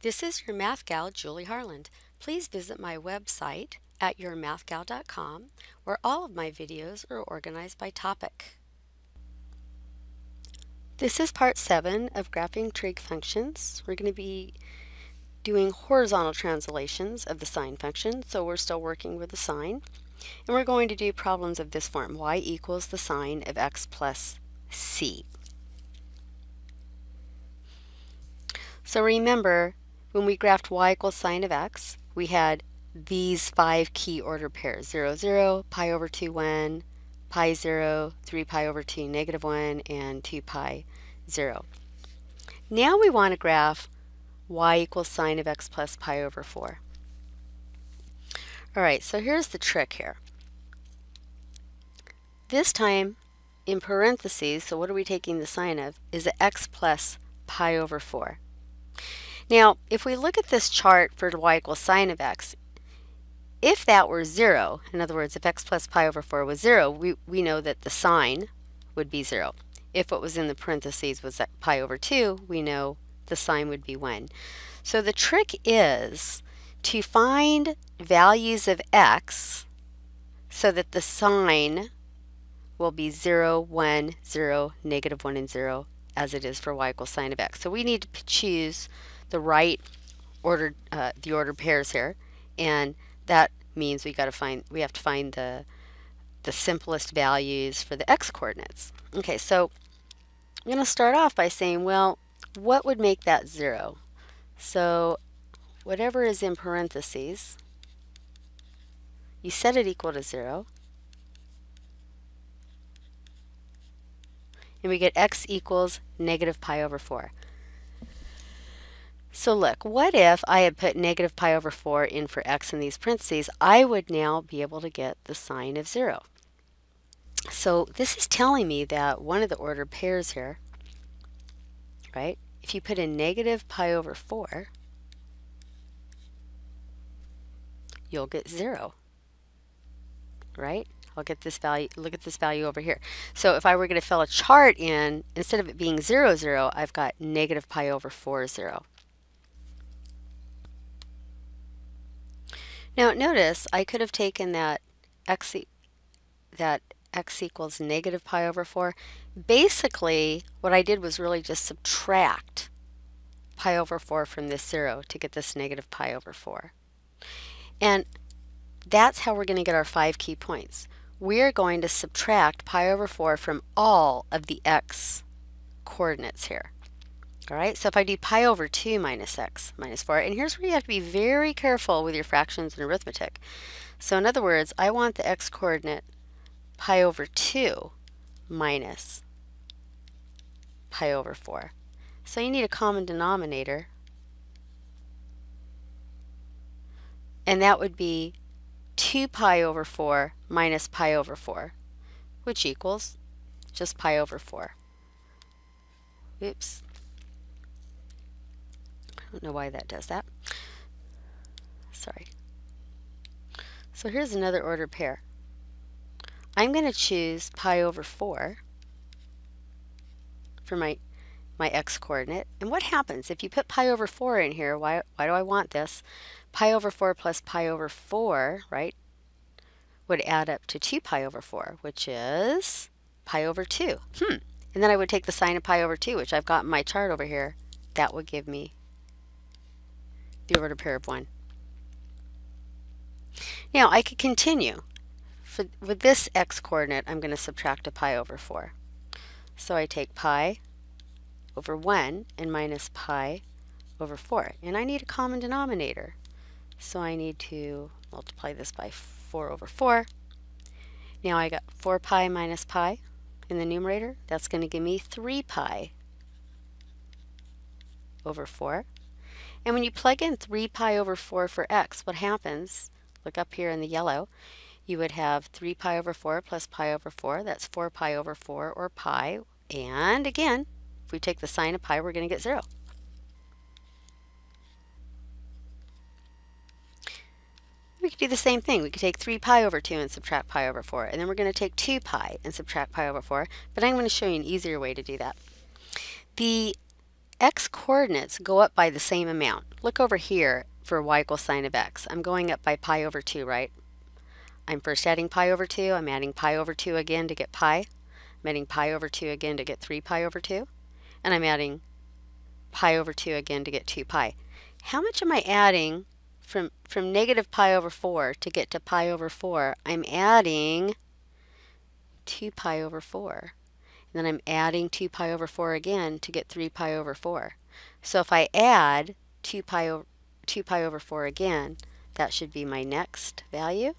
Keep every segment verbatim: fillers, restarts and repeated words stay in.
This is your math gal, Julie Harland. Please visit my website at your math gal dot com, where all of my videos are organized by topic. This is part seven of graphing trig functions. We're going to be doing horizontal translations of the sine function, so we're still working with the sine. And we're going to do problems of this form: y equals the sine of x plus c. So remember, when we graphed y equals sine of x, we had these five key order pairs: zero, zero, pi over two, one, pi zero, three pi over two, negative one, and two pi zero. Now we want to graph y equals sine of x plus pi over four. All right, so here's the trick here. This time, in parentheses, so what are we taking the sine of, is x plus pi over four. Now, if we look at this chart for y equals sine of x, if that were zero, in other words, if x plus pi over four was zero, we, we know that the sine would be zero. If what was in the parentheses was pi over two, we know the sine would be one. So the trick is to find values of x so that the sine will be zero, one, zero, negative one, and zero, as it is for y equals sine of x. So we need to choose the right ordered, uh, the ordered pairs here, and that means we got to find, we have to find the the simplest values for the x coordinates. Okay, so I'm going to start off by saying, well, what would make that zero? So whatever is in parentheses, you set it equal to zero, and we get x equals negative pi over four. So look, what if I had put negative pi over four in for x in these parentheses? I would now be able to get the sine of zero. So this is telling me that one of the ordered pairs here, right, if you put in negative pi over four, you'll get zero, right? I'll get this value, look at this value over here. So if I were going to fill a chart in, instead of it being zero, zero, I've got negative pi over four, zero. Now notice I could have taken that x, that x equals negative pi over four. Basically, what I did was really just subtract pi over four from this zero to get this negative pi over four. And that's how we're going to get our five key points. We're going to subtract pi over four from all of the x coordinates here. All right, so if I do pi over two minus x minus four, and here's where you have to be very careful with your fractions and arithmetic. So in other words, I want the x coordinate pi over two minus pi over four. So you need a common denominator, and that would be two pi over four minus pi over four, which equals just pi over four. Oops. I don't know why that does that. Sorry. So here's another ordered pair. I'm going to choose pi over four for my, my x coordinate. And what happens if you put pi over four in here? Why, why do I want this? Pi over four plus pi over four, right, would add up to two pi over four, which is pi over two. Hmm. And then I would take the sine of pi over two, which I've got in my chart over here. That would give me the ordered pair of one. Now I could continue. For, with this x coordinate, I'm going to subtract a pi over four. So I take pi over one and minus pi over four. And I need a common denominator. So I need to multiply this by four over four. Now I got four pi minus pi in the numerator. That's going to give me three pi over four. And when you plug in three pi over four for x, what happens? Look up here in the yellow. You would have three pi over four plus pi over four. That's four pi over four, or pi. And again, if we take the sine of pi, we're going to get zero. We could do the same thing. We could take three pi over two and subtract pi over four. And then we're going to take two pi and subtract pi over four. But I'm going to show you an easier way to do that. The x coordinates go up by the same amount. Look over here for y equals sine of x. I'm going up by pi over two, right? I'm first adding pi over two. I'm adding pi over two again to get pi. I'm adding pi over two again to get three pi over two. And I'm adding pi over two again to get two pi. How much am I adding from, from negative pi over four to get to pi over four? I'm adding two pi over four. And then I'm adding two pi over four again to get three pi over four. So if I add two pi, over, two pi over four again, that should be my next value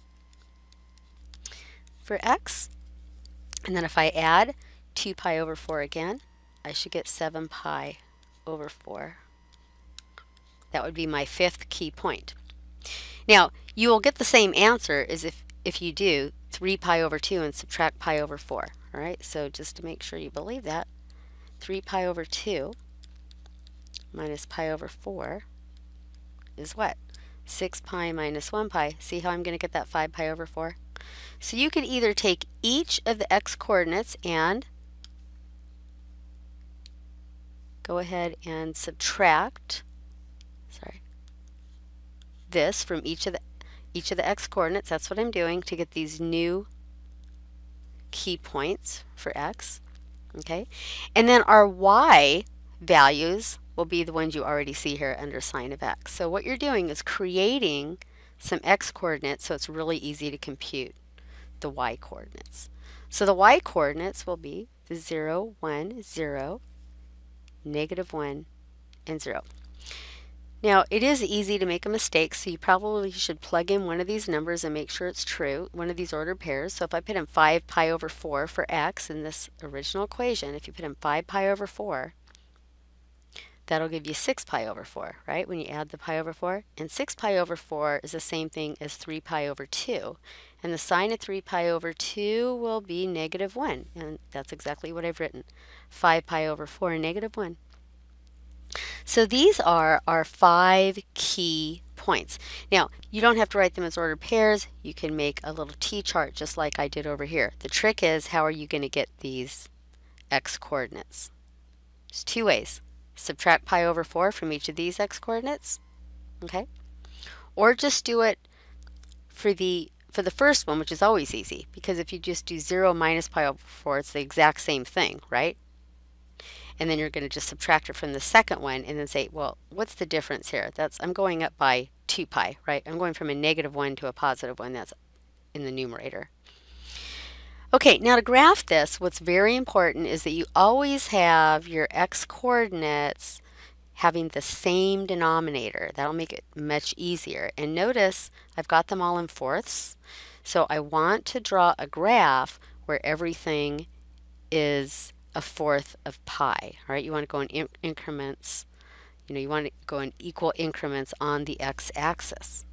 for x. And then if I add two pi over four again, I should get seven pi over four. That would be my fifth key point. Now, you will get the same answer as if, if you do three pi over two and subtract pi over four. All right, so just to make sure you believe that, three pi over two minus pi over four is what? six pi minus one pi. See how I'm going to get that five pi over four? So you could either take each of the x coordinates and go ahead and subtract sorry, this from each of the each of the x coordinates. That's what I'm doing to get these new key points for x. Okay, and then our y values will be the ones you already see here under sine of x. So what you're doing is creating some x coordinates so it's really easy to compute the y coordinates. So the y coordinates will be zero, one, zero, negative one, and zero. Now, it is easy to make a mistake, so you probably should plug in one of these numbers and make sure it's true, one of these ordered pairs. So if I put in five pi over four for x in this original equation, if you put in five pi over four, that'll give you six pi over four, right, when you add the pi over four. And six pi over four is the same thing as three pi over two. And the sine of three pi over two will be negative one. And that's exactly what I've written. five pi over four, negative one. So these are our five key points. Now, you don't have to write them as ordered pairs. You can make a little t-chart just like I did over here. The trick is, how are you going to get these x coordinates? There's two ways. Subtract pi over four from each of these x coordinates, okay? Or just do it for the for the first one, which is always easy, because if you just do zero minus pi over four, it's the exact same thing, right? And then you're going to just subtract it from the second one and then say, well, what's the difference here? That's, I'm going up by two pi, right? I'm going from a negative one to a positive one. That's in the numerator. Okay, now to graph this, what's very important is that you always have your x coordinates having the same denominator. That'll make it much easier. And notice I've got them all in fourths. So I want to draw a graph where everything is a fourth of pi. All right, you want to go in in increments. You know, you want to go in equal increments on the x-axis.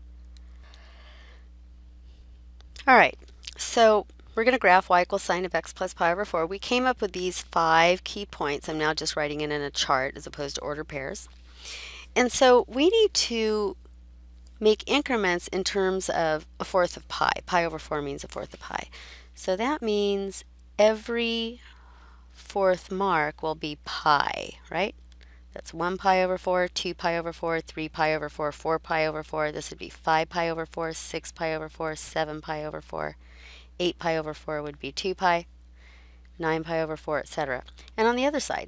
All right, so we're going to graph y equals sine of x plus pi over four. We came up with these five key points. I'm now just writing it in a chart as opposed to ordered pairs. And so we need to make increments in terms of a fourth of pi. Pi over four means a fourth of pi. So that means every fourth mark will be pi, right? That's one pi over four, two pi over four, three pi over four, four pi over four. This would be five pi over four, six pi over four, seven pi over four. eight pi over four would be two pi, nine pi over four, et cetera. And on the other side,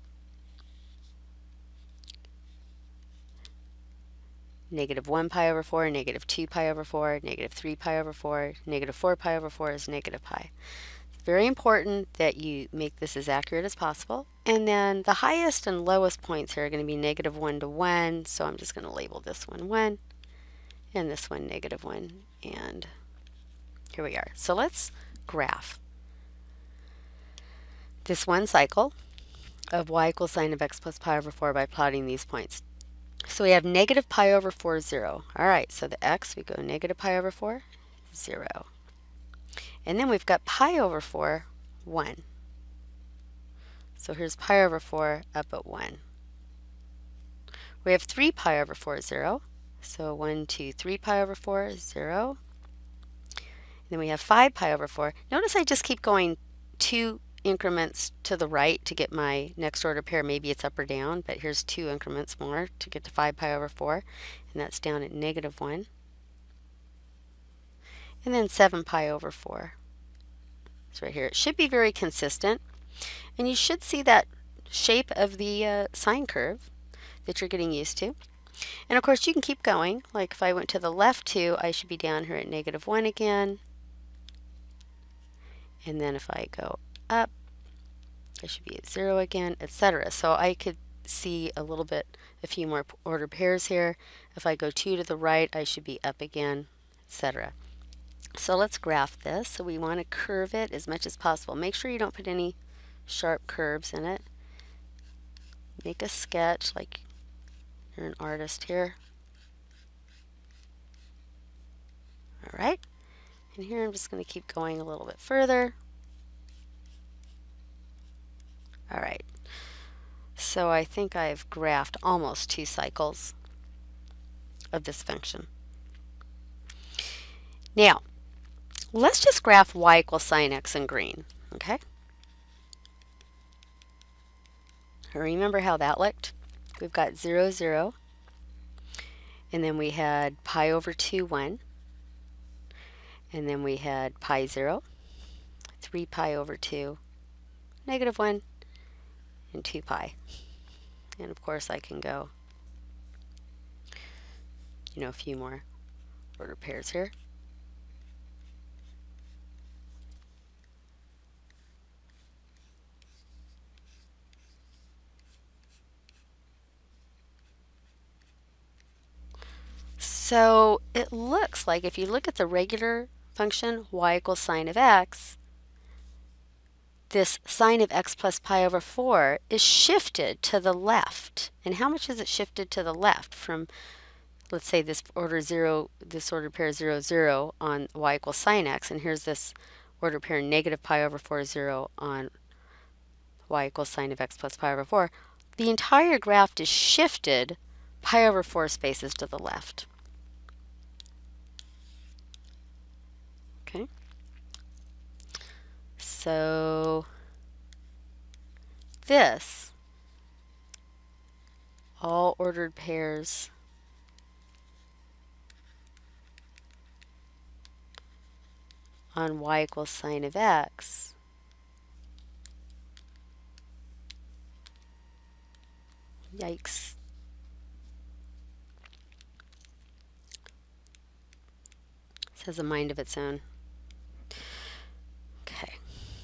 negative one pi over four, negative two pi over four, negative three pi over four, negative four pi over four is negative pi. It's very important that you make this as accurate as possible. And then the highest and lowest points here are going to be negative one to one, so I'm just going to label this one one, and this one negative one, and here we are. So let's graph this one cycle of y equals sine of x plus pi over four by plotting these points. So we have negative pi over four, zero. All right, so the x, we go negative pi over four, zero. And then we've got pi over four, one. So here's pi over four up at one. We have three pi over four, zero. So one, two, three pi over four, zero. Then we have five pi over four. Notice I just keep going two increments to the right to get my next order pair. Maybe it's up or down, but here's two increments more to get to five pi over four, and that's down at negative one. And then seven pi over four. It's right here. It should be very consistent, and you should see that shape of the uh, sine curve that you're getting used to. And of course you can keep going. Like if I went to the left two, I should be down here at negative one again. And then if I go up, I should be at zero again, et cetera. So I could see a little bit, a few more ordered pairs here. If I go two to the right, I should be up again, et cetera. So let's graph this. So we want to curve it as much as possible. Make sure you don't put any sharp curves in it. Make a sketch like you're an artist here. All right. And here I'm just going to keep going a little bit further. All right. So I think I've graphed almost two cycles of this function. Now, let's just graph y equals sine x in green, okay? Remember how that looked? We've got zero, zero, and then we had pi over two, one, and then we had pi zero, three pi over two, negative one, and two pi. And of course I can go, you know, a few more ordered pairs here. So it looks like if you look at the regular function y equals sine of x, this sine of x plus pi over four is shifted to the left. And how much is it shifted to the left from, let's say, this order zero, this ordered pair zero, zero on y equals sine x, and here's this ordered pair negative pi over four, zero on y equals sine of x plus pi over four. The entire graph is shifted pi over four spaces to the left. Okay. So this, all ordered pairs on y equals sine of x yikes. This has a mind of its own. Okay.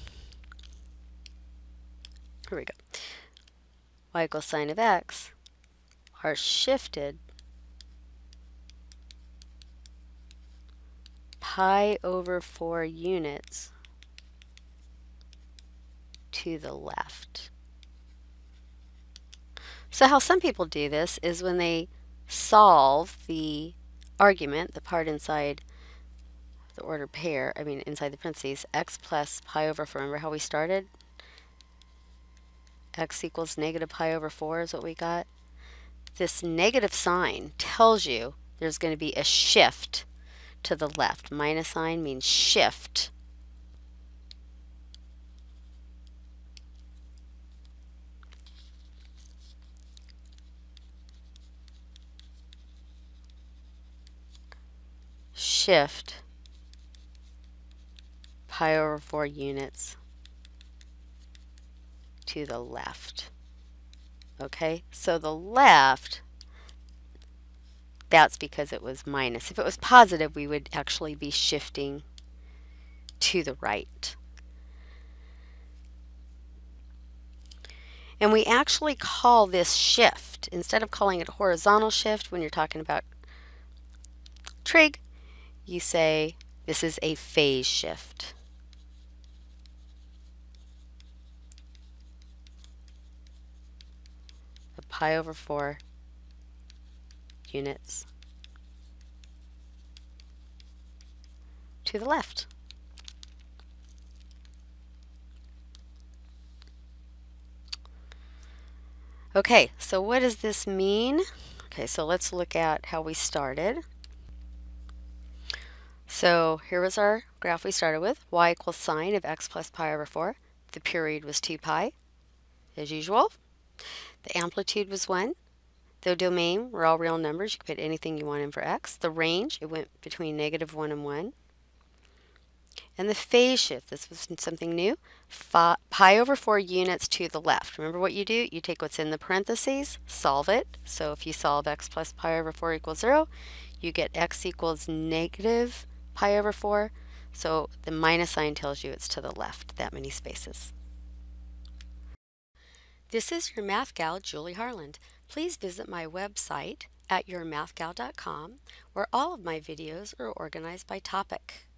Here we go. Y equals sine of x are shifted pi over four units to the left. So how some people do this is when they solve the argument, the part inside the ordered pair, I mean inside the parentheses, x plus pi over four. Remember how we started? X equals negative pi over four is what we got. This negative sign tells you there's going to be a shift to the left. Minus sign means shift. Shift pi over four units to the left. Okay, so the left, that's because it was minus. If it was positive, we would actually be shifting to the right. And we actually call this shift, instead of calling it horizontal shift when you're talking about trig, you say this is a phase shift. Of pi over four units to the left. Okay, so what does this mean? Okay, so let's look at how we started. So here was our graph we started with, y equals sine of x plus pi over four. The period was two pi, as usual. The amplitude was one. The domain were all real numbers. You can put anything you want in for x. The range, it went between negative one and one. And the phase shift, this was something new, Phi, pi over four units to the left. Remember what you do? You take what's in the parentheses, solve it. So if you solve x plus pi over four equals zero, you get x equals negative pi over four. So the minus sign tells you it's to the left, that many spaces. This is your math gal, Julie Harland. Please visit my website at your math gal dot com, where all of my videos are organized by topic.